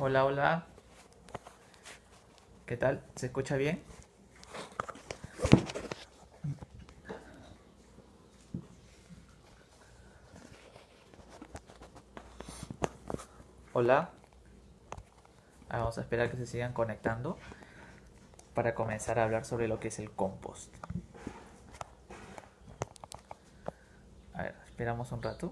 Hola, hola, ¿qué tal? ¿Se escucha bien? Hola. Vamos a esperar que se sigan conectando para comenzar a hablar sobre lo que es el compost. A ver, esperamos un rato.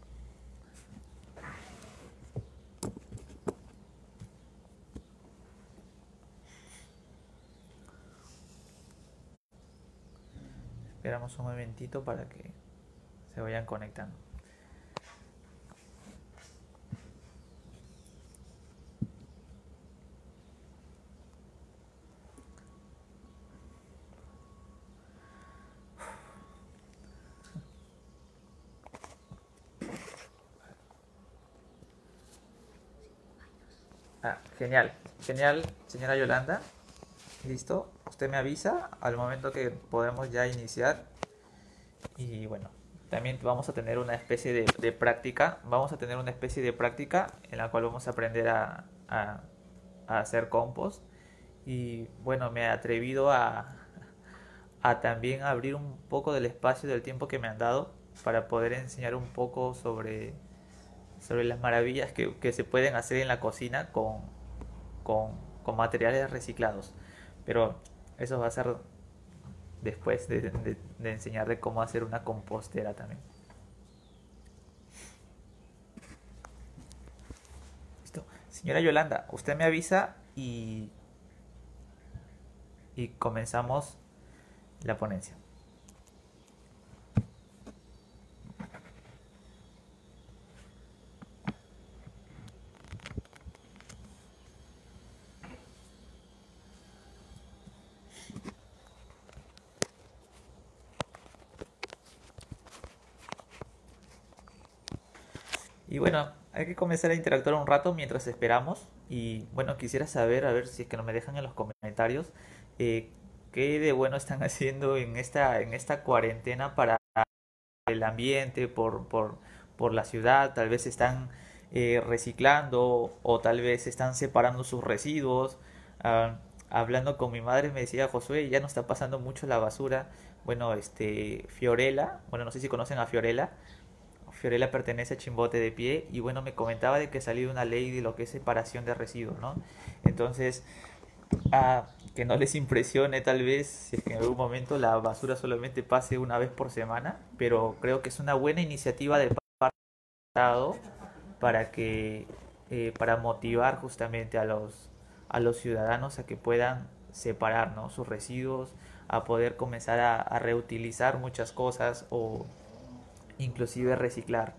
Esperamos un momentito para que se vayan conectando. Genial, genial, señora Yolanda. Listo, usted me avisa al momento que podemos ya iniciar. Y bueno, también vamos a tener una especie de práctica. Vamos a tener una especie de práctica en la cual vamos a aprender a hacer compost. Y bueno, me he atrevido a también abrir un poco del espacio del tiempo que me han dado para poder enseñar un poco sobre las maravillas que se pueden hacer en la cocina con, con materiales reciclados. Pero eso va a ser después de enseñar de cómo hacer una compostera también. Listo. Señora Yolanda, usted me avisa y comenzamos la ponencia. Y bueno, hay que comenzar a interactuar un rato mientras esperamos. Y bueno, quisiera saber, a ver si es que no me dejan en los comentarios, eh, qué de bueno están haciendo en esta cuarentena para el ambiente, por la ciudad. Tal vez están reciclando o tal vez están separando sus residuos. Ah, hablando con mi madre me decía, Josué, ya no está pasando mucho la basura. Bueno, Fiorella, bueno, no sé si conocen a Fiorella. Fiorella pertenece a Chimbote de Pie y bueno, me comentaba de que salió una ley de lo que es separación de residuos, ¿no? Entonces, que no les impresione tal vez si es que en algún momento la basura solamente pase una vez por semana, pero creo que es una buena iniciativa de parte del Estado para para motivar justamente a los ciudadanos a que puedan separar, ¿no?, sus residuos, a poder comenzar a reutilizar muchas cosas o inclusive reciclar.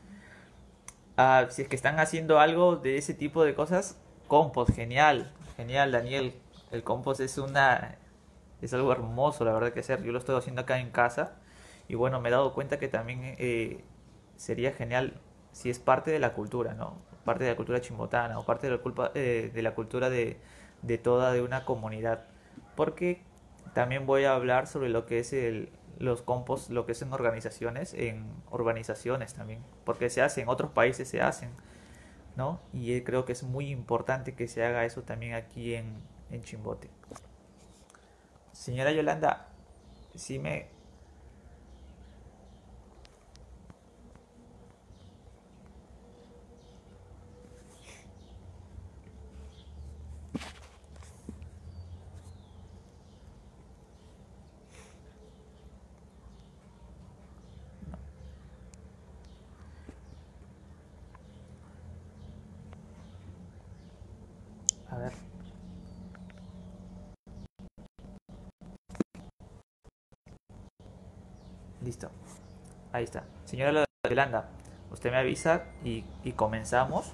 Si es que están haciendo algo de ese tipo de cosas, compost, genial, genial, Daniel. El compost es algo hermoso, la verdad que hacer. Yo lo estoy haciendo acá en casa y bueno, me he dado cuenta que también sería genial si es parte de la cultura, ¿no? Parte de la cultura chimbotana o parte de la cultura de toda de una comunidad. Porque también voy a hablar sobre lo que es los compost, lo que es en urbanizaciones también, porque se hace, en otros países se hacen, ¿no? Y creo que es muy importante que se haga eso también aquí en Chimbote. Señora Yolanda, sí me... A ver, listo. Ahí está. Señora Yolanda, usted me avisa y comenzamos.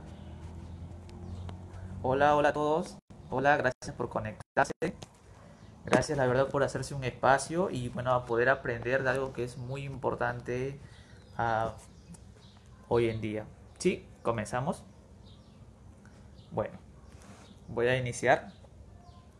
Hola, hola a todos. Hola, gracias por conectarse. Gracias, la verdad, por hacerse un espacio y bueno, a poder aprender de algo que es muy importante ah, hoy en día. Sí, comenzamos. Bueno, voy a iniciar.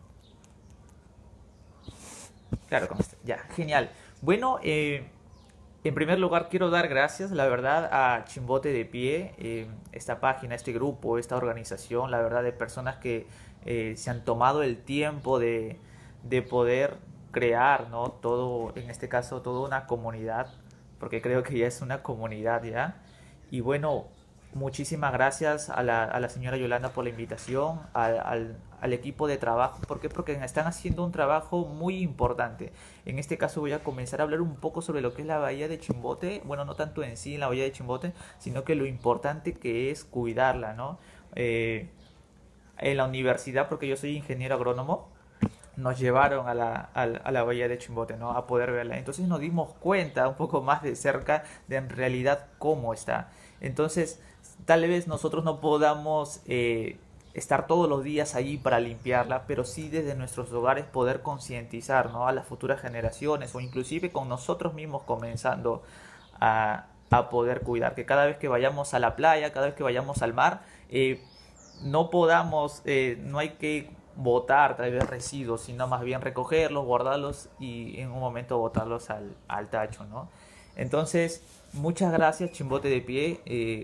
Claro, ya, genial. Bueno, En primer lugar, quiero dar gracias, la verdad, a Chimbote de Pie, esta página, este grupo, esta organización, la verdad, de personas que se han tomado el tiempo de poder crear, ¿no? Todo, en este caso, toda una comunidad, porque creo que ya es una comunidad ya. Y bueno, muchísimas gracias a la señora Yolanda por la invitación, al equipo de trabajo. ¿Por qué? Porque están haciendo un trabajo muy importante. En este caso voy a comenzar a hablar un poco sobre lo que es la bahía de Chimbote. Bueno, no tanto en sí en la bahía de Chimbote, sino que lo importante que es cuidarla, ¿no? Eh, en la universidad, porque yo soy ingeniero agrónomo, nos llevaron a la bahía de Chimbote, ¿no? A poder verla. Entonces nos dimos cuenta un poco más de cerca de en realidad cómo está. Entonces, tal vez nosotros no podamos estar todos los días allí para limpiarla, pero sí desde nuestros hogares poder concientizar, ¿no? A las futuras generaciones o inclusive con nosotros mismos comenzando a poder cuidar. Que cada vez que vayamos a la playa, cada vez que vayamos al mar, no podamos, no hay que botar tal vez residuos, sino más bien recogerlos, guardarlos y en un momento botarlos al tacho, ¿no? Entonces, muchas gracias, Chimbote de Pie.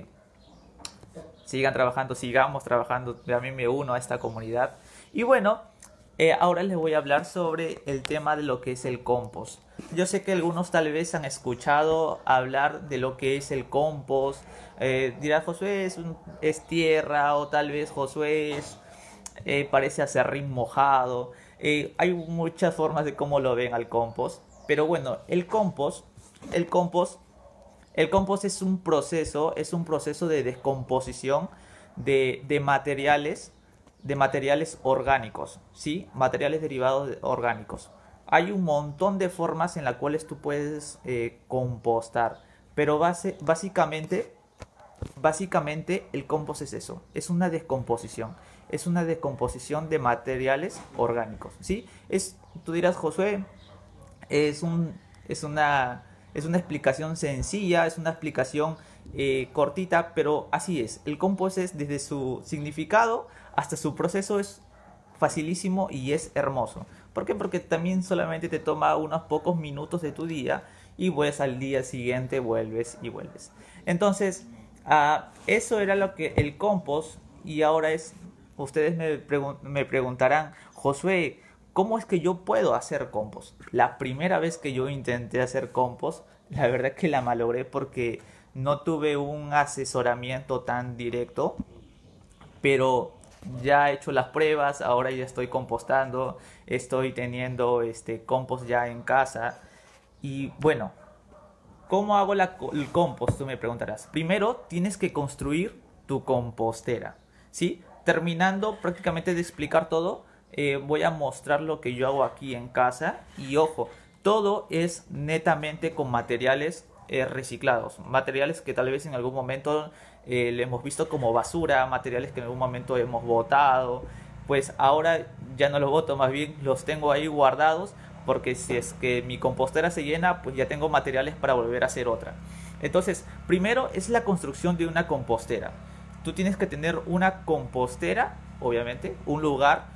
Sigan trabajando, sigamos trabajando. A mí me uno a esta comunidad. Y bueno, ahora les voy a hablar sobre el tema de lo que es el compost. Yo sé que algunos tal vez han escuchado hablar de lo que es el compost. Dirá Josué es tierra, o tal vez Josué parece acerrín mojado. Hay muchas formas de cómo lo ven al compost. Pero bueno, el compost el compost es un proceso de descomposición de materiales orgánicos, ¿sí? Materiales derivados orgánicos. Hay un montón de formas en las cuales tú puedes compostar, pero básicamente el compost es eso, es una descomposición de materiales orgánicos, ¿sí? Tú dirás, Josué, es un, es una explicación sencilla, es una explicación cortita, pero así es. El compost es desde su significado hasta su proceso es facilísimo y es hermoso. ¿Por qué? Porque también solamente te toma unos pocos minutos de tu día y pues al día siguiente vuelves y vuelves. Entonces, eso era lo que el compost y ahora es, ustedes me preguntarán, Josué, ¿cómo es que yo puedo hacer compost? La primera vez que yo intenté hacer compost, la verdad que la malogré porque no tuve un asesoramiento tan directo, pero ya he hecho las pruebas, ahora ya estoy compostando, estoy teniendo este compost ya en casa y bueno, ¿cómo hago el compost? Tú me preguntarás. Primero tienes que construir tu compostera, ¿sí? Terminando prácticamente de explicar todo, voy a mostrar lo que yo hago aquí en casa. Y ojo, todo es netamente con materiales reciclados. Materiales que tal vez en algún momento le hemos visto como basura, materiales que en algún momento hemos botado. Pues ahora ya no los boto, más bien los tengo ahí guardados porque si es que mi compostera se llena, pues ya tengo materiales para volver a hacer otra. Entonces, primero es la construcción de una compostera. Tú tienes que tener una compostera, obviamente, un lugar.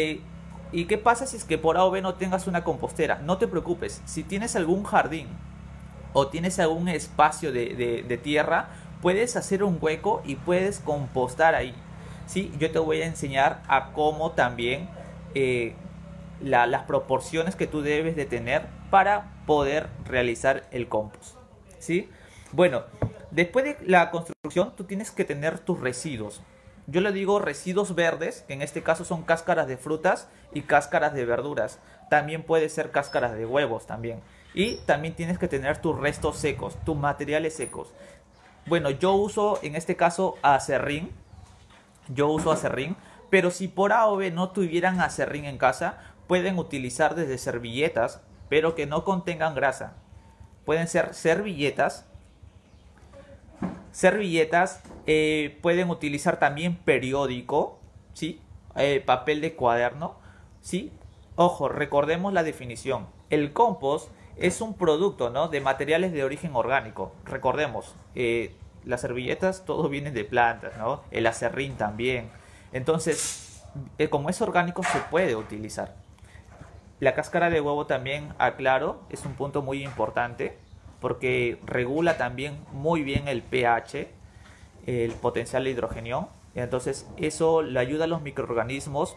¿Y qué pasa si es que por A o B no tengas una compostera? No te preocupes, si tienes algún jardín o tienes algún espacio de tierra, puedes hacer un hueco y puedes compostar ahí. ¿Sí? Yo te voy a enseñar a cómo también eh, las proporciones que tú debes de tener para poder realizar el compost. ¿Sí? Bueno, después de la construcción tú tienes que tener tus residuos. Yo le digo residuos verdes, que en este caso son cáscaras de frutas y cáscaras de verduras. También puede ser cáscaras de huevos también. Y también tienes que tener tus restos secos, tus materiales secos. Bueno, yo uso en este caso acerrín. Yo uso acerrín. Pero si por A o B no tuvieran acerrín en casa, pueden utilizar desde servilletas, pero que no contengan grasa. Pueden ser servilletas, pueden utilizar también periódico, ¿sí? Papel de cuaderno, ¿sí? Ojo, recordemos la definición. El compost es un producto, ¿no? De materiales de origen orgánico. Recordemos, las servilletas, todo viene de plantas, ¿no? El acerrín también. Entonces, como es orgánico, se puede utilizar. La cáscara de huevo también, aclaro, es un punto muy importante. porque regula también muy bien el pH, el potencial de hidrogenión. Entonces eso le ayuda a los microorganismos.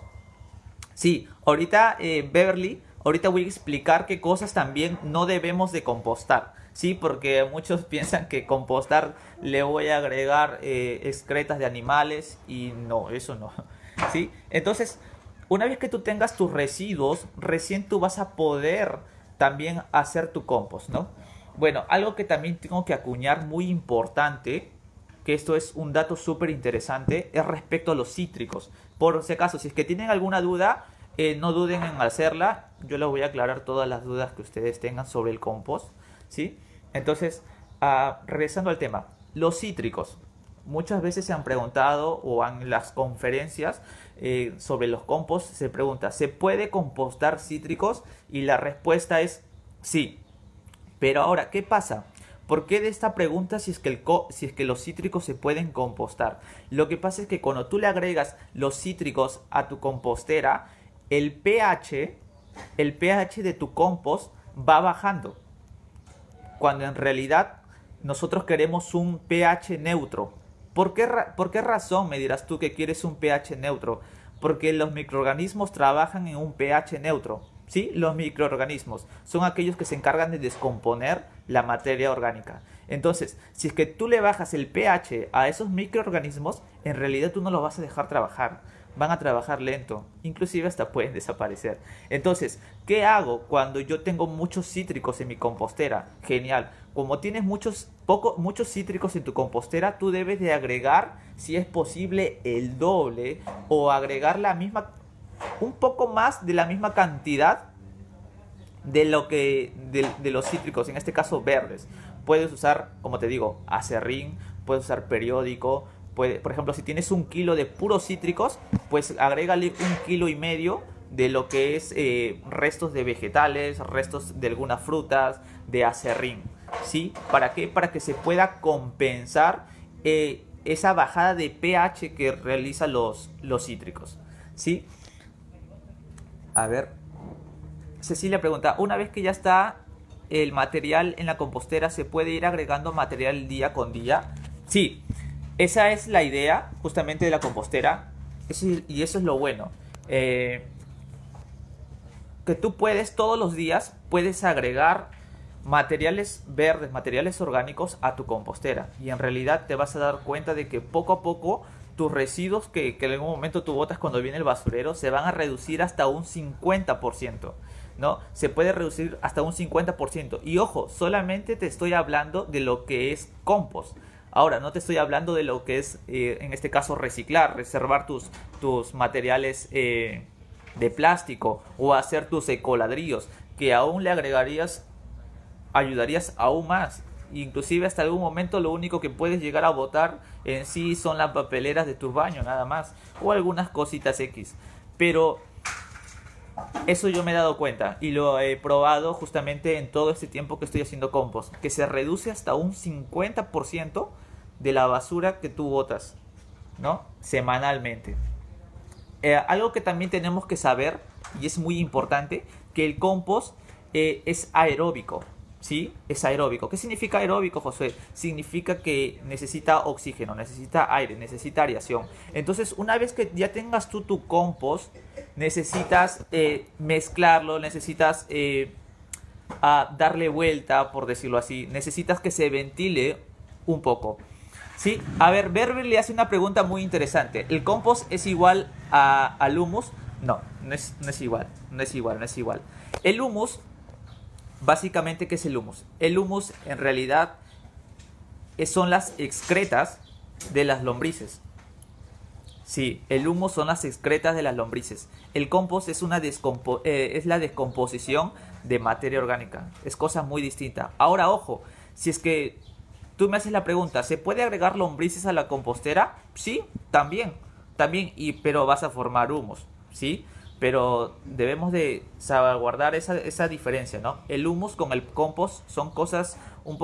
Sí, ahorita Beverly, ahorita voy a explicar qué cosas también no debemos de compostar. Sí, porque muchos piensan que compostar le voy a agregar excretas de animales y no, eso no. Sí, entonces una vez que tú tengas tus residuos, recién tú vas a poder también hacer tu compost, ¿no? Bueno, algo que también tengo que acuñar muy importante, que esto es un dato súper interesante, es respecto a los cítricos. Por si acaso, si es que tienen alguna duda, no duden en hacerla. Yo les voy a aclarar todas las dudas que ustedes tengan sobre el compost, ¿sí? Entonces, regresando al tema, los cítricos. Muchas veces se han preguntado o en las conferencias sobre los compost se pregunta, ¿se puede compostar cítricos? Y la respuesta es sí. Pero ahora, ¿qué pasa? ¿Por qué de esta pregunta si es que los cítricos se pueden compostar? Lo que pasa es que cuando tú le agregas los cítricos a tu compostera, el pH de tu compost va bajando. Cuando en realidad nosotros queremos un pH neutro. ¿Por qué razón me dirás tú que quieres un pH neutro? Porque los microorganismos trabajan en un pH neutro. ¿Sí? Los microorganismos son aquellos que se encargan de descomponer la materia orgánica. Entonces, si es que tú le bajas el pH a esos microorganismos, en realidad tú no los vas a dejar trabajar. Van a trabajar lento, inclusive hasta pueden desaparecer. Entonces, ¿qué hago cuando yo tengo muchos cítricos en mi compostera? Genial. Como tienes muchos cítricos en tu compostera, tú debes de agregar, si es posible, el doble o agregar un poco más de la misma cantidad de los cítricos, en este caso verdes. Puedes usar, como te digo, acerrín, puedes usar periódico. Por ejemplo, si tienes 1 kilo de puros cítricos, pues agrégale 1,5 kilos de lo que es restos de vegetales, restos de algunas frutas, de acerrín. ¿Sí? ¿Para qué? Para que se pueda compensar esa bajada de pH que realizan los cítricos. ¿Sí? A ver, Cecilia pregunta, una vez que ya está el material en la compostera, ¿se puede ir agregando material día con día? Sí, esa es la idea justamente de la compostera y eso es lo bueno. Que tú todos los días, puedes agregar materiales verdes, materiales orgánicos a tu compostera y en realidad te vas a dar cuenta de que poco a poco tus residuos que en algún momento tú botas cuando viene el basurero se van a reducir hasta un 50%, ¿no? Se puede reducir hasta un 50%. Y ojo, solamente te estoy hablando de lo que es compost. Ahora, no te estoy hablando de lo que es, en este caso, reciclar, reservar tus materiales de plástico o hacer tus ecoladrillos, que aún le ayudarías aún más. Inclusive hasta algún momento lo único que puedes llegar a botar en sí son las papeleras de tu baño, nada más, o algunas cositas X. Pero eso yo me he dado cuenta y lo he probado justamente en todo este tiempo que estoy haciendo compost, que se reduce hasta un 50% de la basura que tú botas, ¿no? Semanalmente. Algo que también tenemos que saber, y es muy importante, que el compost es aeróbico. ¿Sí? Es aeróbico. ¿Qué significa aeróbico, José? Significa que necesita oxígeno, necesita aire, necesita aireación. Entonces, una vez que ya tengas tú tu compost, necesitas mezclarlo, necesitas darle vuelta, por decirlo así. Necesitas que se ventile un poco. ¿Sí? A ver, Beverly le hace una pregunta muy interesante. ¿El compost es igual al humus? No es igual. No es igual. El humus... Básicamente, ¿qué es el humus? El humus en realidad son las excretas de las lombrices. Sí, el humus son las excretas de las lombrices. El compost es la descomposición de materia orgánica. Es cosa muy distinta. Ahora, ojo, si es que tú me haces la pregunta, ¿se puede agregar lombrices a la compostera? Sí, también, pero vas a formar humus, ¿sí? Pero debemos de salvaguardar esa diferencia, ¿no? El humus con el compost son cosas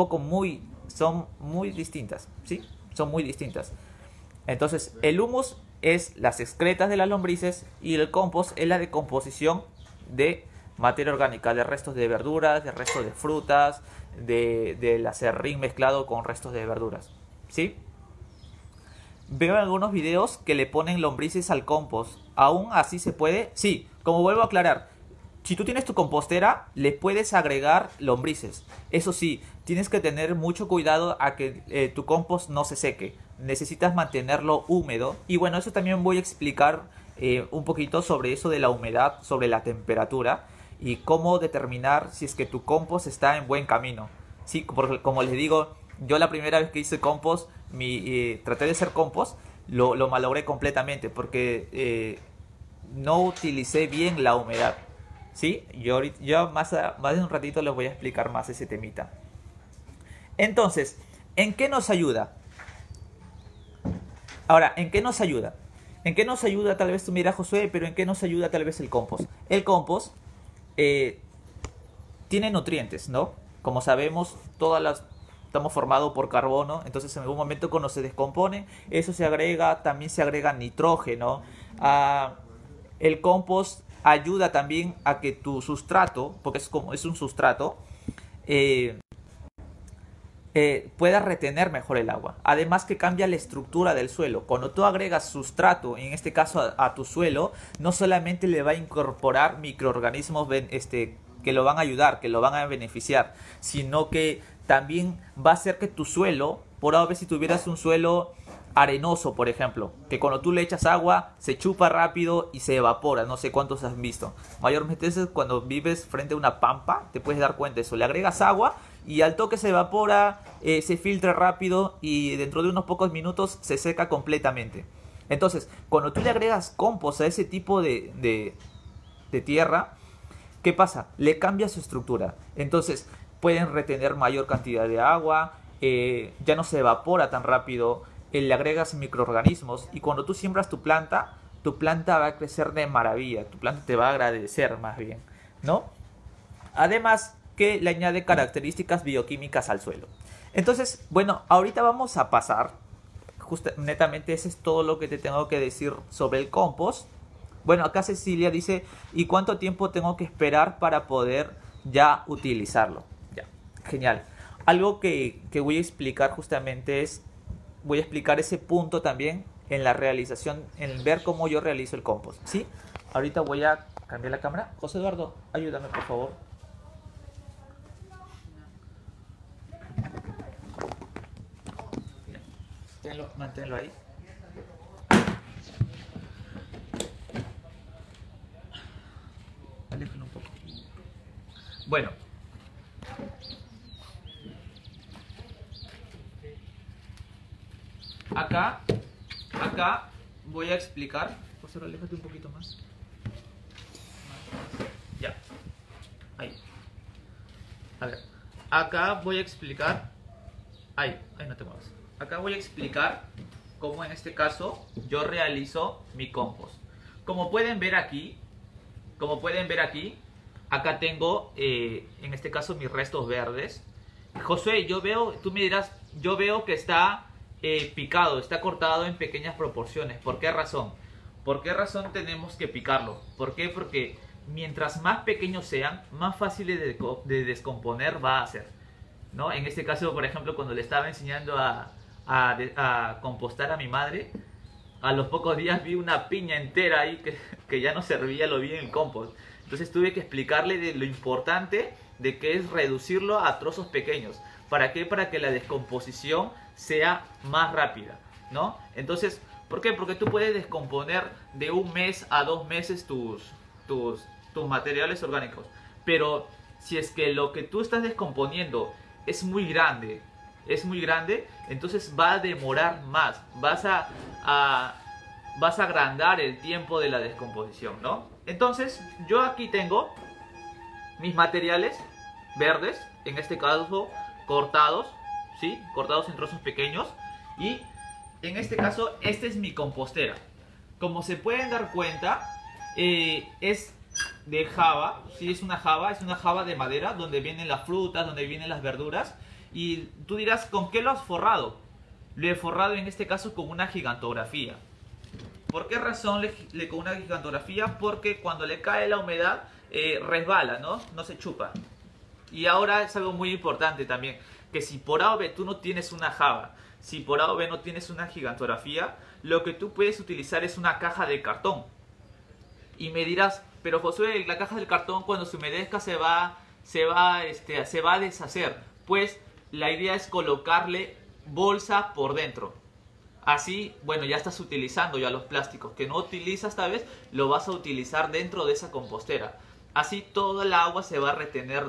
son muy distintas, ¿sí? Son muy distintas. Entonces, el humus es las excretas de las lombrices y el compost es la decomposición de materia orgánica de restos de verduras, de restos de frutas, del acerrín mezclado con restos de verduras, ¿sí? Veo en algunos videos que le ponen lombrices al compost. ¿Aún así se puede? Sí, como vuelvo a aclarar, si tú tienes tu compostera, le puedes agregar lombrices. Eso sí, tienes que tener mucho cuidado a que tu compost no se seque. Necesitas mantenerlo húmedo. Y bueno, eso también voy a explicar un poquito sobre eso de la humedad, sobre la temperatura y cómo determinar si es que tu compost está en buen camino. Sí, porque como les digo, yo la primera vez que hice compost, traté de hacer compost, lo malogré completamente porque no utilicé bien la humedad. ¿Sí? Yo más de un ratito les voy a explicar más ese temita. Entonces, ¿en qué nos ayuda? Ahora, ¿en qué nos ayuda? ¿En qué nos ayuda? Tal vez tú miras, Josué, pero ¿en qué nos ayuda tal vez el compost? El compost tiene nutrientes, ¿no? Como sabemos, estamos formados por carbono, entonces en algún momento cuando se descompone, eso se agrega, también se agrega nitrógeno. El compost ayuda también a que tu sustrato, porque es un sustrato, pueda retener mejor el agua. Además que cambia la estructura del suelo. Cuando tú agregas sustrato, en este caso a tu suelo, no solamente le va a incorporar microorganismos que lo van a ayudar, que lo van a beneficiar, sino que también va a hacer que tu suelo, por ahora si tuvieras un suelo arenoso, por ejemplo, que cuando tú le echas agua se chupa rápido y se evapora, no sé cuántos has visto. Mayormente cuando vives frente a una pampa te puedes dar cuenta de eso, le agregas agua y al toque se evapora, se filtra rápido y dentro de unos pocos minutos se seca completamente. Entonces, cuando tú le agregas compost a ese tipo de tierra, ¿qué pasa? Le cambia su estructura. Entonces, pueden retener mayor cantidad de agua, ya no se evapora tan rápido, le agregas microorganismos y cuando tú siembras tu planta va a crecer de maravilla, tu planta te va a agradecer más bien, ¿no? Además que le añade características bioquímicas al suelo. Entonces, bueno, ahorita vamos a pasar, netamente ese es todo lo que te tengo que decir sobre el compost. Bueno, acá Cecilia dice, ¿y cuánto tiempo tengo que esperar para poder ya utilizarlo? Ya, genial. Algo que voy a explicar justamente voy a explicar ese punto también en la realización, en ver cómo yo realizo el compost, ¿sí? Ahorita voy a cambiar la cámara. José Eduardo, ayúdame por favor. Manténlo ahí. Aléjalo un poco. Bueno. Acá voy a explicar. José, aléjate un poquito más. Ya. Ahí. A ver. Acá voy a explicar. Ahí no te muevas. Acá voy a explicar cómo en este caso yo realizo mi compost. Como pueden ver aquí, acá tengo en este caso mis restos verdes. Josué, tú me dirás, yo veo que está picado, está cortado en pequeñas proporciones. ¿Por qué razón? ¿Por qué razón tenemos que picarlo? ¿Por qué? Porque mientras más pequeños sean, más fáciles de descomponer va a ser, ¿no? En este caso, por ejemplo, cuando le estaba enseñando a compostar a mi madre, a los pocos días vi una piña entera ahí que ya no servía, lo vi en el compost. Entonces tuve que explicarle de lo importante de que es reducirlo a trozos pequeños. ¿Para qué? Para que la descomposición sea más rápida, ¿no? Entonces, ¿por qué? Porque tú puedes descomponer de 1 mes a 2 meses tus materiales orgánicos. Pero si es que lo que tú estás descomponiendo es muy grande, entonces va a demorar más. Vas a agrandar el tiempo de la descomposición, ¿no? Entonces, yo aquí tengo mis materiales verdes, en este caso cortados, ¿sí? Cortados en trozos pequeños. Y en este caso, esta es mi compostera. Como se pueden dar cuenta, es de java, ¿sí? Es una java de madera, donde vienen las frutas, donde vienen las verduras. Y tú dirás, ¿con qué lo has forrado? Lo he forrado en este caso con una gigantografía. ¿Por qué razón con una gigantografía? Porque cuando le cae la humedad resbala, ¿no? No se chupa. Y ahora es algo muy importante también, que si por A o B tú no tienes una Java, si por A o B no tienes una gigantografía, lo que tú puedes utilizar es una caja de cartón. Y me dirás, pero Josué, la caja del cartón cuando se humedezca se va a deshacer. Pues la idea es colocarle bolsa por dentro. Así, bueno, ya estás utilizando ya los plásticos que no utilizas esta vez, lo vas a utilizar dentro de esa compostera. Así toda el agua se va a retener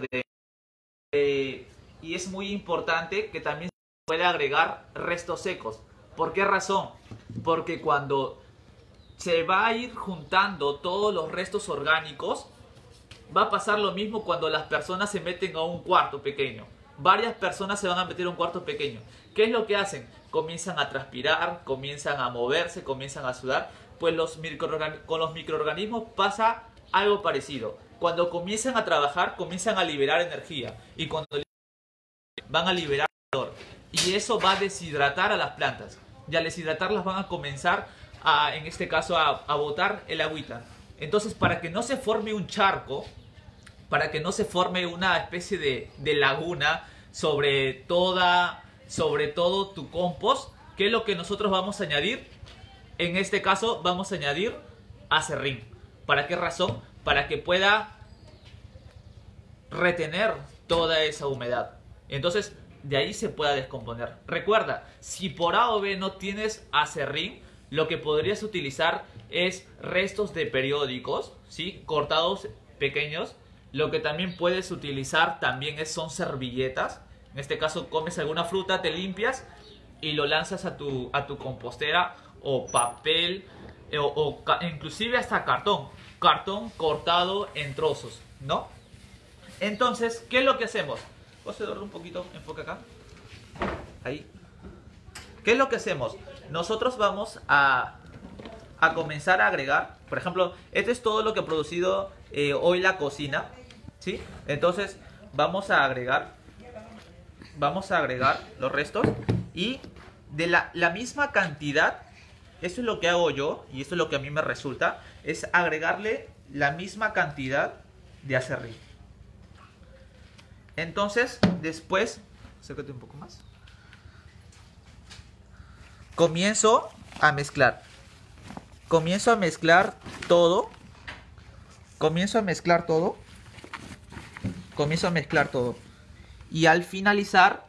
y es muy importante que también se puede agregar restos secos. ¿Por qué razón? Porque cuando se va a ir juntando todos los restos orgánicos, va a pasar lo mismo cuando las personas se meten a un cuarto pequeño. Varias personas se van a meter a un cuarto pequeño. ¿Qué es lo que hacen? Comienzan a transpirar, comienzan a moverse, comienzan a sudar. Pues con los microorganismos pasa algo parecido. Cuando comienzan a trabajar, comienzan a liberar energía. Y cuando van a liberar calor. Y eso va a deshidratar a las plantas. Y al deshidratarlas van a comenzar en este caso, a botar el agüita. Entonces, para que no se forme un charco, para que no se forme una especie de laguna sobre todo tu compost, ¿qué es lo que nosotros vamos a añadir? En este caso, vamos a añadir acerrín. ¿Para qué razón? Para que pueda retener toda esa humedad. Entonces, de ahí se pueda descomponer. Recuerda, si por A o B no tienes acerrín, lo que podrías utilizar es restos de periódicos, ¿sí? Cortados pequeños. Lo que también puedes utilizar también son servilletas. En este caso comes alguna fruta, te limpias y lo lanzas a tu compostera, o papel inclusive hasta cartón cortado en trozos, ¿no? Entonces, ¿qué es lo que hacemos? José, dorme un poquito, enfoca acá. Ahí. ¿Qué es lo que hacemos? Nosotros vamos a comenzar a agregar, por ejemplo, esto es todo lo que ha producido hoy la cocina, ¿sí? Entonces vamos a agregar los restos y de la misma cantidad, esto es lo que hago yo y esto es lo que a mí me resulta, es agregarle la misma cantidad de acerrín. Entonces, después, acércate un poco más. Comienzo a mezclar todo. Y al finalizar,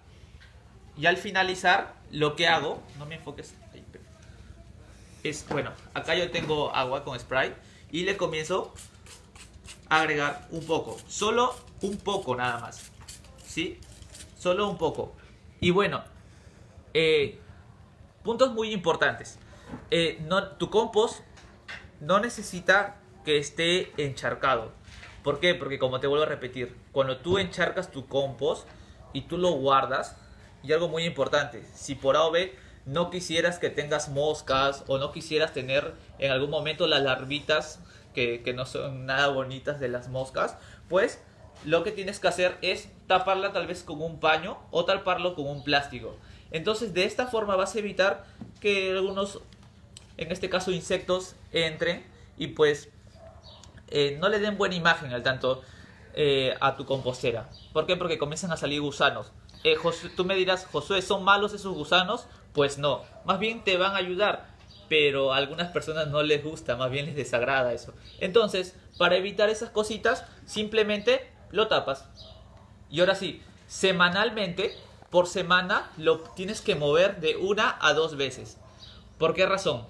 lo que hago, no me enfoques ahí, bueno, acá yo tengo agua con Sprite y le comienzo a agregar un poco, solo un poco nada más, ¿sí? Solo un poco. Y bueno, puntos muy importantes. Tu compost no necesita que esté encharcado. ¿Por qué? Porque como te vuelvo a repetir, cuando tú encharcas tu compost y tú lo guardas, y algo muy importante, si por A o B no quisieras que tengas moscas o no quisieras tener en algún momento las larvitas que no son nada bonitas de las moscas, pues lo que tienes que hacer es taparla tal vez con un paño o taparlo con un plástico. Entonces de esta forma vas a evitar que algunos, en este caso insectos, entren y pues no le den buena imagen al tanto a tu compostera. ¿Por qué? Porque comienzan a salir gusanos. Tú me dirás, Josué, ¿son malos esos gusanos? Pues no, más bien te van a ayudar, pero a algunas personas no les gusta, más bien les desagrada eso. Entonces, para evitar esas cositas, simplemente lo tapas. Y ahora sí, semanalmente, por semana, lo tienes que mover de 1 a 2 veces. ¿Por qué razón?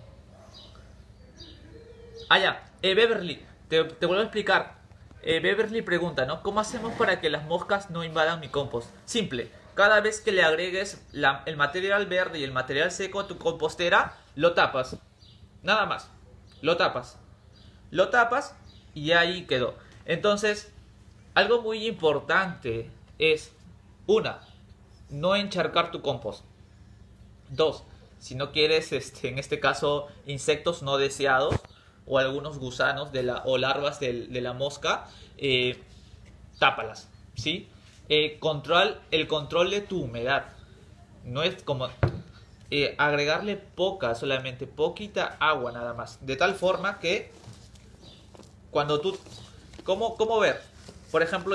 Beverly, te vuelvo a explicar. Beverly pregunta, ¿no? ¿Cómo hacemos para que las moscas no invadan mi compost? Simple, cada vez que le agregues el material verde y el material seco a tu compostera, lo tapas. Nada más, lo tapas. Lo tapas y ahí quedó. Entonces, algo muy importante es, 1, no encharcar tu compost. 2, si no quieres, en este caso, insectos no deseados o algunos gusanos o larvas de la mosca, tápalas, ¿sí? El control de tu humedad. No es como... agregarle poca, solamente poquita agua nada más. De tal forma que cuando tú... ¿Cómo ver? Por ejemplo,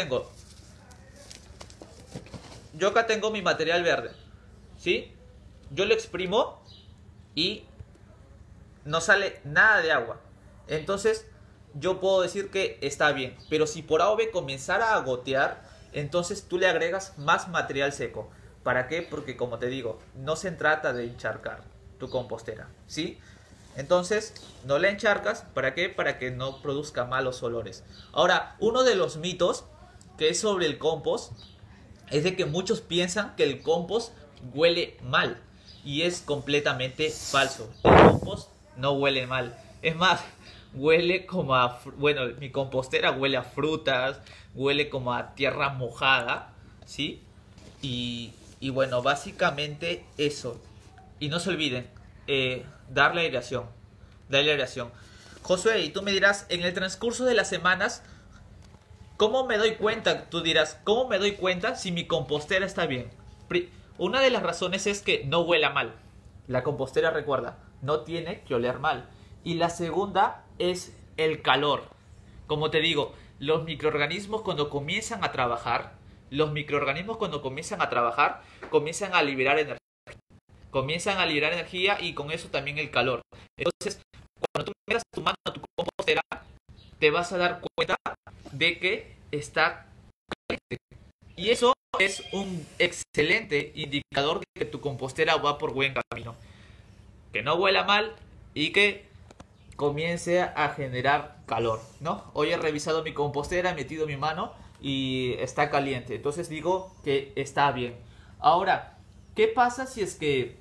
yo acá tengo mi material verde, ¿sí? Yo lo exprimo y no sale nada de agua. Entonces yo puedo decir que está bien. Pero si por A o B comenzara a gotear, entonces tú le agregas más material seco. ¿Para qué? Porque como te digo, no se trata de encharcar tu compostera, ¿sí? Entonces no la encharcas. ¿Para qué? Para que no produzca malos olores. Ahora, uno de los mitos que es sobre el compost es de que muchos piensan que el compost huele mal. Y es completamente falso. El compost no huele mal. Es más, huele como a... Bueno, mi compostera huele a frutas, huele como a tierra mojada, ¿sí? Y bueno, básicamente eso. Y no se olviden, darle aireación. Darle aireación. Josué, y tú me dirás, en el transcurso de las semanas, ¿cómo me doy cuenta? Tú dirás, ¿cómo me doy cuenta si mi compostera está bien? Una de las razones es que no huela mal. La compostera, recuerda, no tiene que oler mal. Y la segunda es el calor. Como te digo, los microorganismos cuando comienzan a trabajar, comienzan a liberar energía. Comienzan a liberar energía y con eso también el calor. Entonces, cuando tú metas tu mano a tu compostera, te vas a dar cuenta de que está caliente. Y eso es un excelente indicador de que tu compostera va por buen camino. Que no huela mal y que comience a generar calor, ¿no? Hoy he revisado mi compostera, he metido mi mano y está caliente. Entonces digo que está bien. Ahora, ¿qué pasa si es que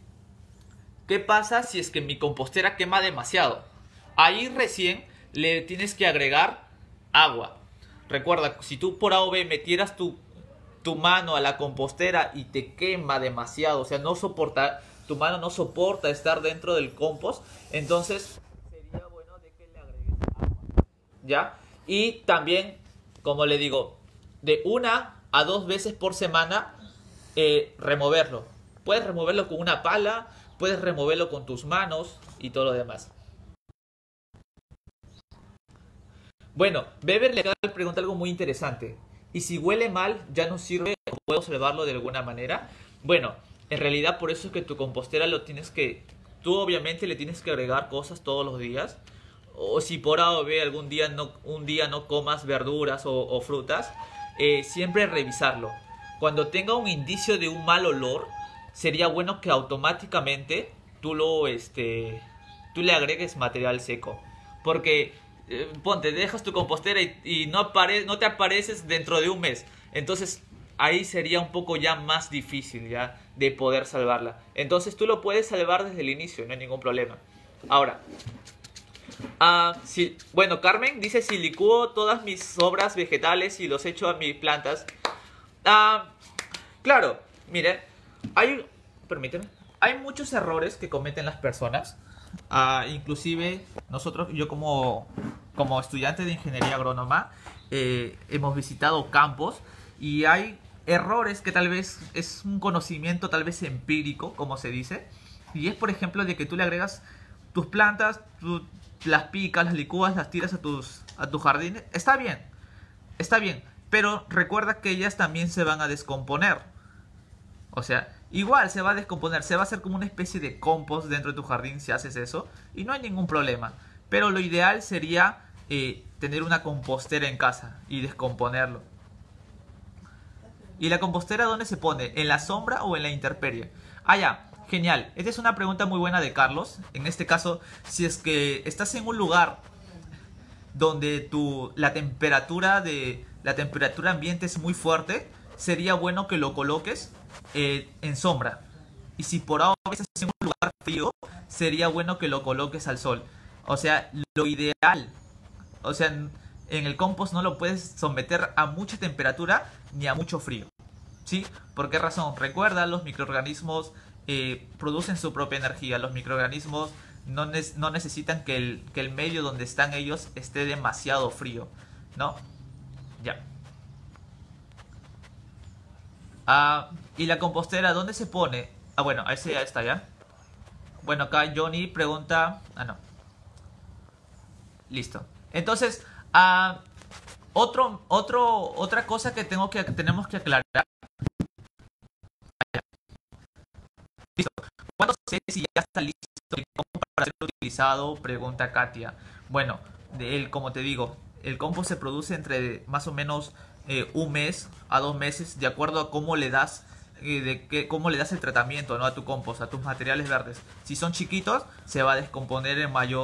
mi compostera quema demasiado? Ahí recién le tienes que agregar agua. Recuerda, si tú por A o B metieras tu mano a la compostera y te quema demasiado, o sea, tu mano no soporta estar dentro del compost, entonces sería bueno de que le agregues agua, ¿ya? Y también, como le digo, de 1 a 2 veces por semana removerlo. Puedes removerlo con una pala, puedes removerlo con tus manos y todo lo demás. Bueno, Beber le acaba de preguntar algo muy interesante. ¿Y si huele mal, ya no sirve o puedo salvarlo de alguna manera? Bueno, en realidad por eso es que tu compostera tú obviamente le tienes que agregar cosas todos los días. O si por A o B un día no comas verduras o frutas, siempre revisarlo. Cuando tenga un indicio de un mal olor, sería bueno que automáticamente tú le agregues material seco. Porque ponte, dejas tu compostera y no te apareces dentro de un mes. Entonces ahí sería un poco ya más difícil ya de poder salvarla. Entonces tú lo puedes salvar desde el inicio, no hay ningún problema. Ahora, bueno, Carmen dice si licúo todas mis sobras vegetales y los echo a mis plantas. Claro, mire, permíteme, hay muchos errores que cometen las personas. Inclusive yo como estudiante de ingeniería agrónoma, hemos visitado campos y hay errores que tal vez es un conocimiento tal vez empírico, como se dice, y es por ejemplo de que tú le agregas tus plantas, las picas, las licúas, las tiras a tu jardín. Está bien, pero recuerda que ellas también se van a descomponer. O sea, igual se va a descomponer, se va a hacer como una especie de compost dentro de tu jardín si haces eso, y no hay ningún problema. Pero lo ideal sería tener una compostera en casa y descomponerlo. ¿Y la compostera dónde se pone? ¿En la sombra o en la intemperie? Ya, genial. Esta es una pregunta muy buena de Carlos. En este caso, si es que estás en un lugar donde la temperatura ambiente es muy fuerte, sería bueno que lo coloques en sombra. Y si por ahora estás en un lugar frío, sería bueno que lo coloques al sol. O sea, lo ideal, o sea, en el compost no lo puedes someter a mucha temperatura ni a mucho frío, ¿sí? ¿Por qué razón? Recuerda, los microorganismos producen su propia energía. Los microorganismos no necesitan que el medio donde están ellos esté demasiado frío, ¿no? Ya. ¿Y la compostera dónde se pone? Ah, bueno, ese ya está ya. Bueno, acá Johnny pregunta... Ah, no. Listo. Entonces, otra cosa que tenemos que aclarar. Listo. ¿Cuándo sé si ya está listo el compost para ser utilizado? Pregunta Katia. Bueno, como te digo, el compost se produce entre más o menos 1 mes a 2 meses, de acuerdo a cómo le das cómo le das el tratamiento, ¿no? A tu compost, a tus materiales verdes. Si son chiquitos, se va a descomponer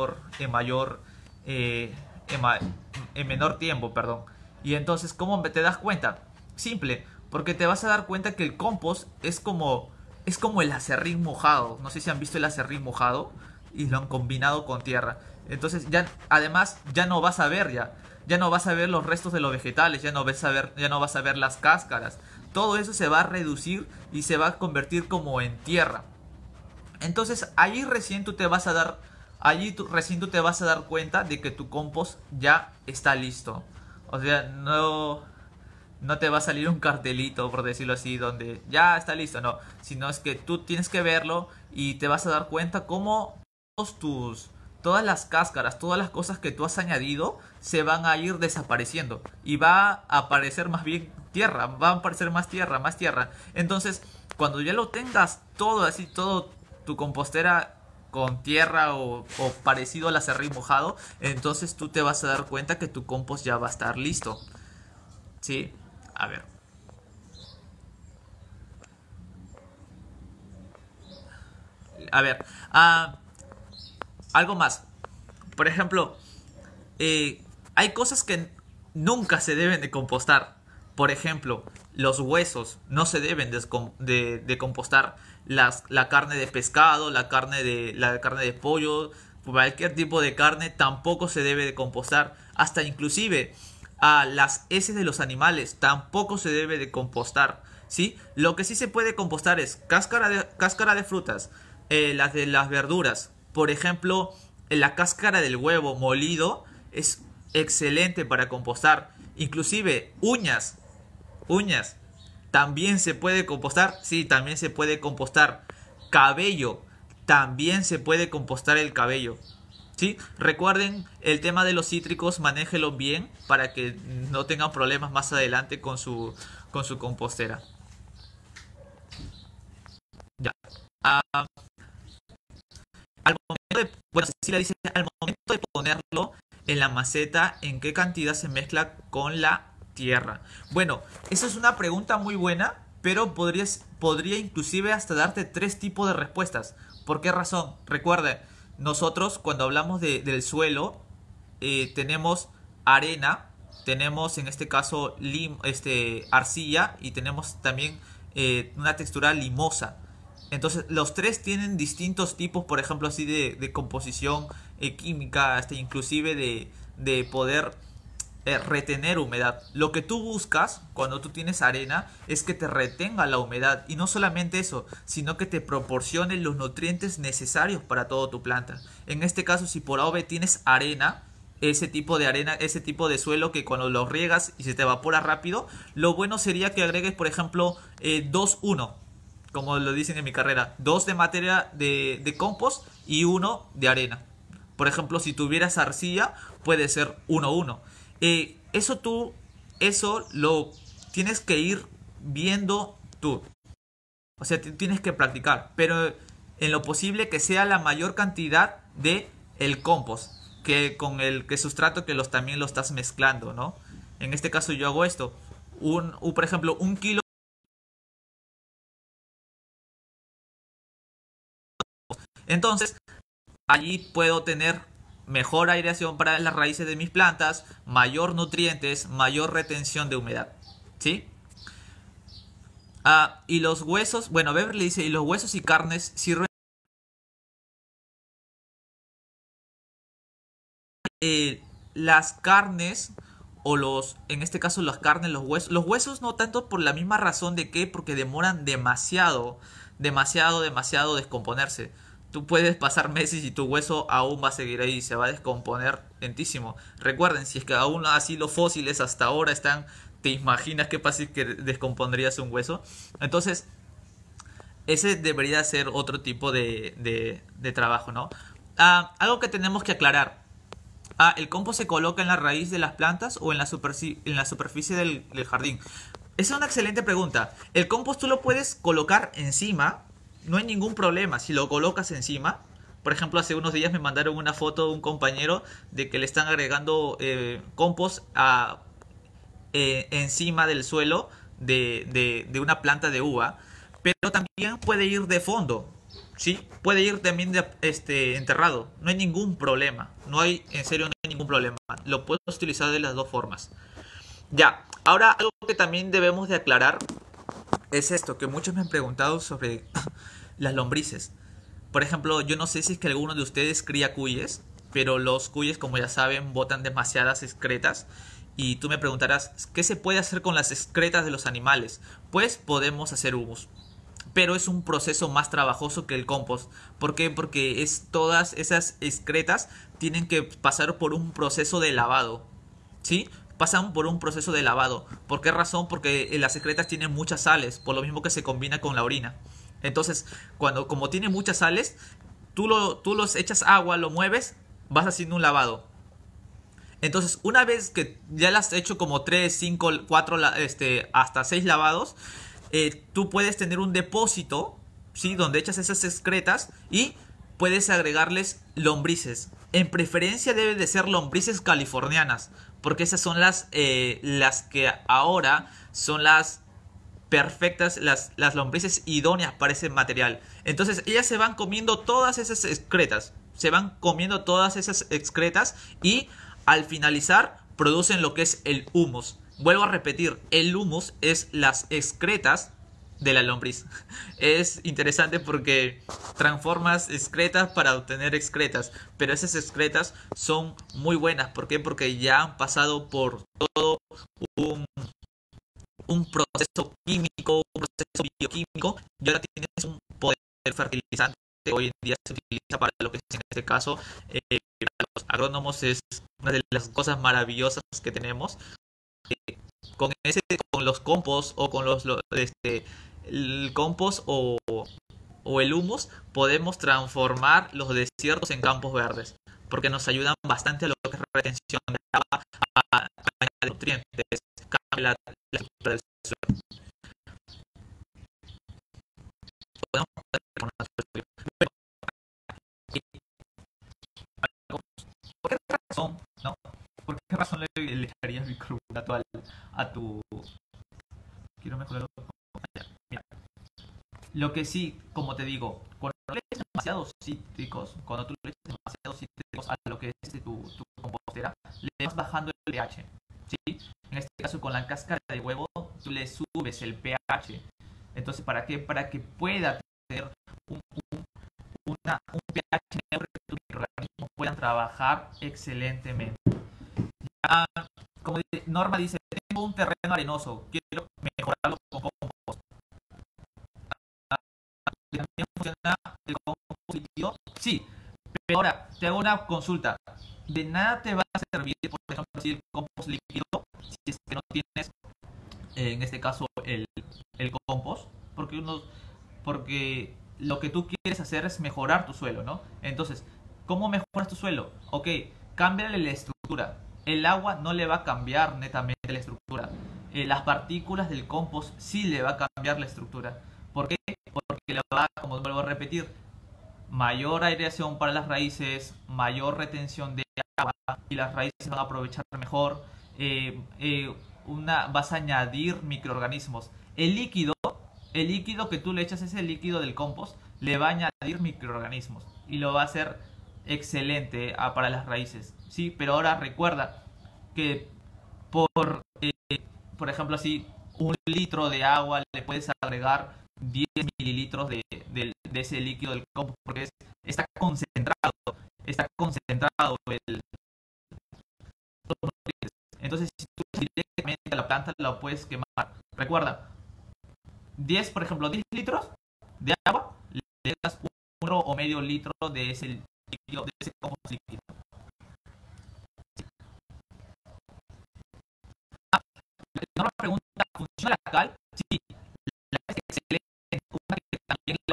eh, en, ma- en menor tiempo, perdón. Y entonces, ¿cómo te das cuenta? Simple, porque te vas a dar cuenta que el compost es como el acerrín mojado. No sé si han visto el acerrín mojado y lo han combinado con tierra. Entonces, además, ya no vas a ver ya no vas a ver los restos de los vegetales, ya no vas a ver las cáscaras. Todo eso se va a reducir y se va a convertir como en tierra. Entonces, recién tú te vas a dar cuenta de que tu compost ya está listo. O sea, no te va a salir un cartelito, por decirlo así, donde ya está listo, no. Sino es que tú tienes que verlo y te vas a dar cuenta cómo todas las cáscaras, todas las cosas que tú has añadido se van a ir desapareciendo. Y va a aparecer más bien tierra, va a aparecer más tierra, más tierra. Entonces, cuando ya lo tengas todo así, todo tu compostera con tierra o parecido al acerrín mojado, entonces tú te vas a dar cuenta que tu compost ya va a estar listo. ¿Sí? A ver. A ver. Algo más. Por ejemplo, hay cosas que nunca se deben de compostar. Por ejemplo, los huesos no se deben de compostar. La carne de pescado, la carne de pollo, cualquier tipo de carne tampoco se debe de compostar. Hasta inclusive a las heces de los animales tampoco se debe de compostar. ¿Sí? Lo que sí se puede compostar es cáscara de frutas, las de las verduras. Por ejemplo, la cáscara del huevo molido es excelente para compostar. Inclusive uñas, también se puede compostar. Sí, también se puede compostar. Cabello, también se puede compostar el cabello. ¿Sí? Recuerden el tema de los cítricos, manéjelo bien para que no tengan problemas más adelante con su compostera. Ya. Ah, bueno, Cecilia dice, al momento de ponerlo en la maceta, ¿en qué cantidad se mezcla con la tierra? Bueno, esa es una pregunta muy buena, pero podría inclusive hasta darte 3 tipos de respuestas. ¿Por qué razón? Recuerda, nosotros cuando hablamos del suelo, tenemos arena, tenemos en este caso arcilla y tenemos también una textura limosa. Entonces, los tres tienen distintos tipos, por ejemplo, así de composición química, hasta inclusive de poder retener humedad. Lo que tú buscas cuando tú tienes arena es que te retenga la humedad. Y no solamente eso, sino que te proporcione los nutrientes necesarios para toda tu planta. En este caso, si por AOV tienes arena, ese tipo de suelo que cuando lo riegas y se te evapora rápido, lo bueno sería que agregues, por ejemplo, 2-1, como lo dicen en mi carrera, 2 de materia de compost y 1 de arena. Por ejemplo, si tuvieras arcilla, puede ser 1-1. Eso lo tienes que ir viendo tú. O sea, tienes que practicar, pero en lo posible que sea la mayor cantidad de el compost que con el que sustrato que también lo estás mezclando, ¿no? En este caso yo hago esto, por ejemplo, 1 kilo. Entonces, allí puedo tener mejor aireación para las raíces de mis plantas, mayor nutrientes, mayor retención de humedad, ¿sí? Y los huesos, bueno, Beverly dice, y los huesos y carnes sirven. Las carnes en este caso las carnes, los huesos no tanto por la misma razón de que, porque demoran demasiado, demasiado, demasiado descomponerse. Tú puedes pasar meses y tu hueso aún va a seguir ahí y se va a descomponer lentísimo. Recuerden, si es que aún así los fósiles hasta ahora están, ¿te imaginas qué pasa si que descompondrías un hueso? Entonces, Ese debería ser otro tipo de trabajo, ¿no? Algo que tenemos que aclarar. ¿El compost se coloca en la raíz de las plantas o en en la superficie del jardín? Esa es una excelente pregunta. El compost tú lo puedes colocar encima, no hay ningún problema si lo colocas encima. Por ejemplo, hace unos días me mandaron una foto de un compañero de que le están agregando compost encima del suelo de una planta de uva, pero también puede ir de fondo, ¿sí? Puede ir también enterrado, no hay ningún problema, no hay, en serio, no hay ningún problema, lo puedes utilizar de las dos formas. Ya, ahora algo que también debemos de aclarar es esto, que muchos me han preguntado sobre las lombrices. Por ejemplo, yo no sé si es que alguno de ustedes cría cuyes, pero los cuyes, como ya saben, botan demasiadas excretas. Y tú me preguntarás, ¿qué se puede hacer con las excretas de los animales? Pues podemos hacer humus. Pero es un proceso más trabajoso que el compost. ¿Por qué? Porque todas esas excretas tienen que pasar por un proceso de lavado. ¿Sí? Pasan por un proceso de lavado. ¿Por qué razón? Porque las excretas tienen muchas sales, por lo mismo que se combina con la orina. Entonces, como tiene muchas sales, tú los echas agua, lo mueves, vas haciendo un lavado. Entonces, una vez que ya las has hecho como 3 5 4 hasta 6 lavados, tú puedes tener un depósito, ¿sí? Donde echas esas excretas y puedes agregarles lombrices. En preferencia debe de ser lombrices californianas, porque esas son las que ahora son las perfectas, las lombrices idóneas para ese material. Entonces ellas se van comiendo todas esas excretas, se van comiendo todas esas excretas y al finalizar producen lo que es el humus. Vuelvo a repetir, el humus es las excretas de la lombriz. Es interesante porque transformas excretas para obtener excretas, pero esas excretas son muy buenas. ¿Por qué? Porque ya han pasado por todo un un proceso químico, un proceso bioquímico, y ahora tienes un poder fertilizante. Hoy en día se utiliza para lo que es en este caso, para los agrónomos es una de las cosas maravillosas que tenemos. Con los compost o con el compost o el humus, podemos transformar los desiertos en campos verdes, porque nos ayudan bastante a lo que es retención de agua, a nutrientes, cambia la estructura del suelo. Podemos con la pero, ¿por qué razón, no? ¿Por qué razón le echarías bicarbonato a tu... Quiero mejorarlo. Mira, lo que sí, como te digo, cuando le echas demasiados cítricos, cuando tú le echas demasiados cítricos a lo que es tu compostera, le vas bajando el pH, ¿sí? En este caso, con la cáscara de huevo, tú le subes el pH. Entonces, ¿para qué? Para que pueda tener un, un pH neutro que tus microorganismos puedan trabajar excelentemente. Ya, como Norma dice, tengo un terreno arenoso, quiero mejorarlo con compost. ¿También funciona el compost líquido? Sí, pero ahora te hago una consulta. De nada te va a servir, por ejemplo, si el compost líquido, si es que no tienes, en este caso, el compost, porque lo que tú quieres hacer es mejorar tu suelo, ¿no? Entonces, ¿cómo mejoras tu suelo? Ok, cámbiale la estructura. El agua no le va a cambiar netamente la estructura. Las partículas del compost sí le va a cambiar la estructura. ¿Por qué? Porque le va, como vuelvo a repetir, mayor aireación para las raíces, mayor retención de agua y las raíces van a aprovechar mejor. Eh, eh, vas a añadir microorganismos. El líquido que tú le echas, ese líquido del compost, le va a añadir microorganismos y lo va a hacer excelente para las raíces. Sí, pero ahora recuerda que por ejemplo, así, 1 litro de agua le puedes agregar 10 mililitros de ese líquido del compost porque está concentrado el... Entonces, si tú directamente a la planta la puedes quemar. Recuerda, 10 por ejemplo, 10 litros de agua, le das 1 o medio litro de ese líquido, de ese compost líquido. No me pregunta, ¿funciona la cal? Sí, la cal es excelente. Una que también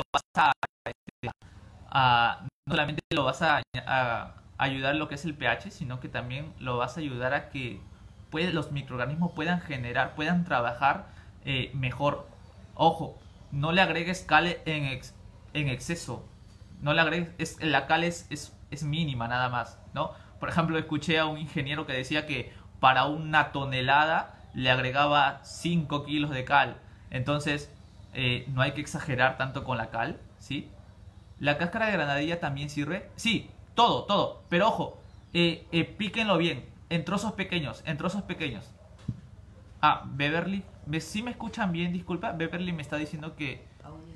no solamente lo vas a ayudar en lo que es el pH, sino que también lo vas a ayudar a que los microorganismos puedan generar, puedan trabajar mejor. Ojo, no le agregues cal en exceso. No le agregues, la cal es mínima nada más, ¿no? Por ejemplo, escuché a un ingeniero que decía que para una tonelada le agregaba 5 kilos de cal. Entonces, no hay que exagerar tanto con la cal, ¿sí? La cáscara de granadilla también sirve. Sí, todo, todo. Pero ojo, píquenlo bien. En trozos pequeños, en trozos pequeños. Ah, Beverly. ¿Sí me escuchan bien? Disculpa. Beverly me está diciendo que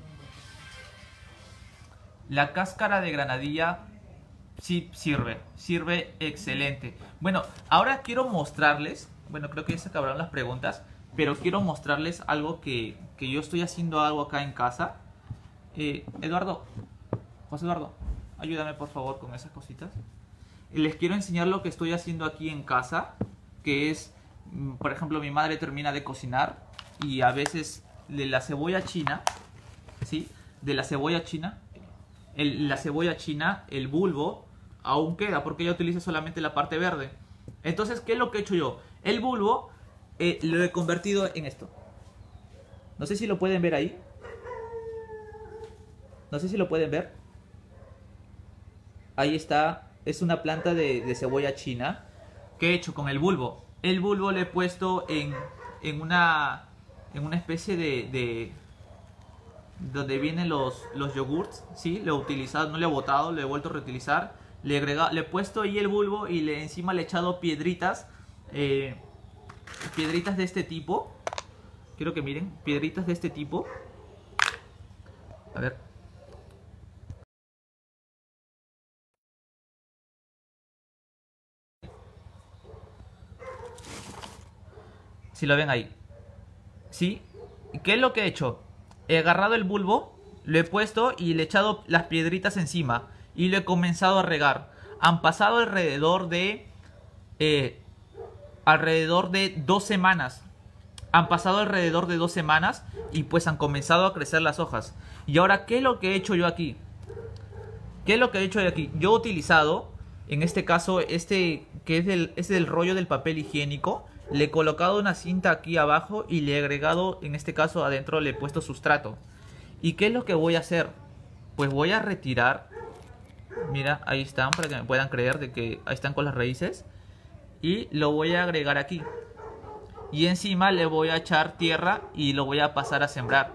la cáscara de granadilla sí sirve. Sirve excelente. Bueno, ahora quiero mostrarles. Bueno, creo que ya se acabaron las preguntas. Pero quiero mostrarles algo que yo estoy haciendo algo acá en casa. Eduardo. José Eduardo, ayúdame por favor con esas cositas. Les quiero enseñar lo que estoy haciendo aquí en casa, que es, por ejemplo, mi madre termina de cocinar y a veces de la cebolla china, ¿sí? De la cebolla china, el bulbo aún queda porque ella utiliza solamente la parte verde. Entonces, ¿qué es lo que he hecho yo? El bulbo lo he convertido en esto. No sé si lo pueden ver ahí. No sé si lo pueden ver. Ahí está, es una planta de cebolla china que he hecho con el bulbo. El bulbo le he puesto en una especie de donde vienen los yogurts, ¿sí? Lo he utilizado, no lo he botado, lo he vuelto a reutilizar. Le he puesto ahí el bulbo y encima le he echado piedritas, piedritas de este tipo. Quiero que miren, piedritas de este tipo. A ver. Si lo ven ahí. ¿Sí? ¿Qué es lo que he hecho? He agarrado el bulbo, lo he puesto y le he echado las piedritas encima. Y lo he comenzado a regar. Han pasado alrededor de 2 semanas. Han pasado alrededor de 2 semanas y pues han comenzado a crecer las hojas. Y ahora, ¿qué es lo que he hecho yo aquí? ¿Qué es lo que he hecho yo aquí? Yo he utilizado, en este caso, que es del rollo del papel higiénico. Le he colocado una cinta aquí abajo y le he agregado, en este caso adentro le he puesto sustrato. ¿Y qué es lo que voy a hacer? Pues voy a retirar, mira, ahí están, para que me puedan creer de que ahí están con las raíces. Y lo voy a agregar aquí. Y encima le voy a echar tierra y lo voy a pasar a sembrar.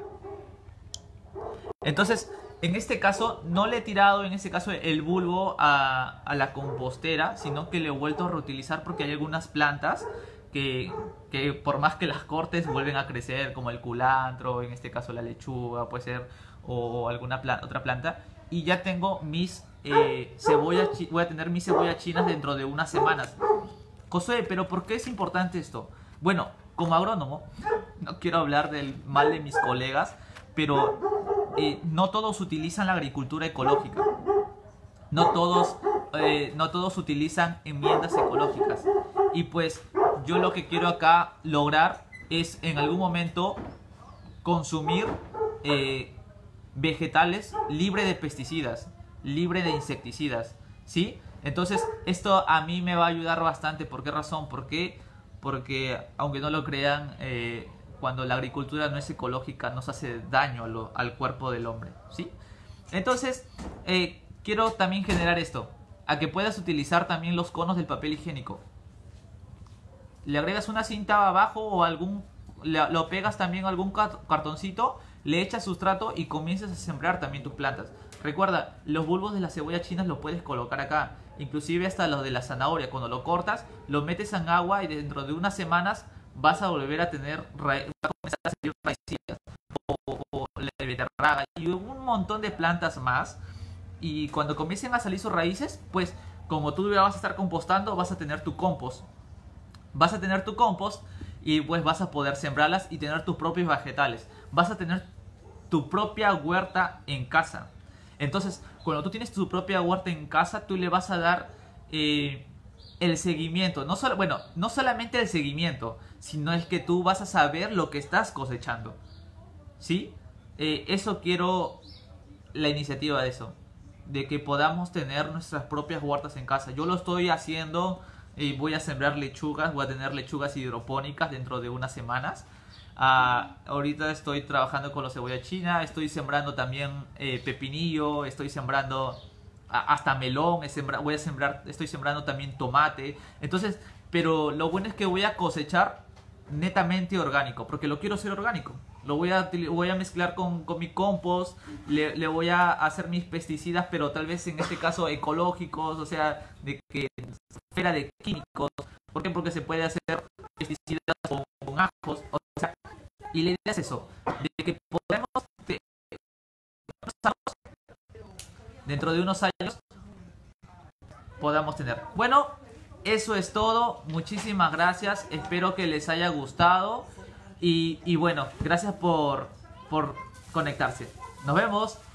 Entonces, en este caso, no le he tirado, en este caso, el bulbo a la compostera, sino que le he vuelto a reutilizar porque hay algunas plantas que por más que las cortes vuelven a crecer, como el culantro, en este caso la lechuga, puede ser, o alguna otra planta. Y ya tengo mis cebollas, voy a tener mis cebollas chinas dentro de unas semanas. Josué, pero ¿por qué es importante esto? Bueno, como agrónomo, no quiero hablar del mal de mis colegas, pero no todos utilizan la agricultura ecológica. No todos utilizan enmiendas ecológicas. Y pues yo lo que quiero acá lograr es en algún momento consumir vegetales libre de pesticidas, libre de insecticidas, ¿sí? Entonces esto a mí me va a ayudar bastante. ¿Por qué razón? Porque aunque no lo crean, cuando la agricultura no es ecológica nos hace daño al cuerpo del hombre, ¿sí? Entonces quiero también generar esto, a que puedas utilizar también los conos del papel higiénico. Le agregas una cinta abajo o lo pegas también a algún cartoncito, le echas sustrato y comienzas a sembrar también tus plantas. Recuerda, los bulbos de las cebollas chinas los puedes colocar acá, inclusive hasta los de la zanahoria. Cuando lo cortas, lo metes en agua y dentro de unas semanas vas a volver a tener va a comenzar a salir raicillas o la beterraga y un montón de plantas más. Y cuando comiencen a salir sus raíces, pues como tú ya vas a estar compostando, vas a tener tu compost. Vas a tener tu compost y pues vas a poder sembrarlas y tener tus propios vegetales. Vas a tener tu propia huerta en casa. Entonces, cuando tú tienes tu propia huerta en casa, tú le vas a dar el seguimiento. No solamente el seguimiento, sino es que tú vas a saber lo que estás cosechando. ¿Sí? Eso quiero, la iniciativa de eso. de que podamos tener nuestras propias huertas en casa. Yo lo estoy haciendo y voy a sembrar lechugas, voy a tener lechugas hidropónicas dentro de unas semanas. Ahorita estoy trabajando con la cebolla china, estoy sembrando también pepinillo, estoy sembrando hasta melón, estoy sembrando también tomate. Entonces, pero lo bueno es que voy a cosechar netamente orgánico, porque lo quiero hacer orgánico. Voy a mezclar con mi compost, le voy a hacer mis pesticidas, pero tal vez en este caso ecológicos, o sea, de que fuera de químicos. ¿Por qué? Porque se puede hacer pesticidas con ajos, o sea, y la idea es eso, de que podemos, dentro de unos años, podamos tener. Bueno, eso es todo. Muchísimas gracias. Espero que les haya gustado. Y bueno, gracias por conectarse. Nos vemos.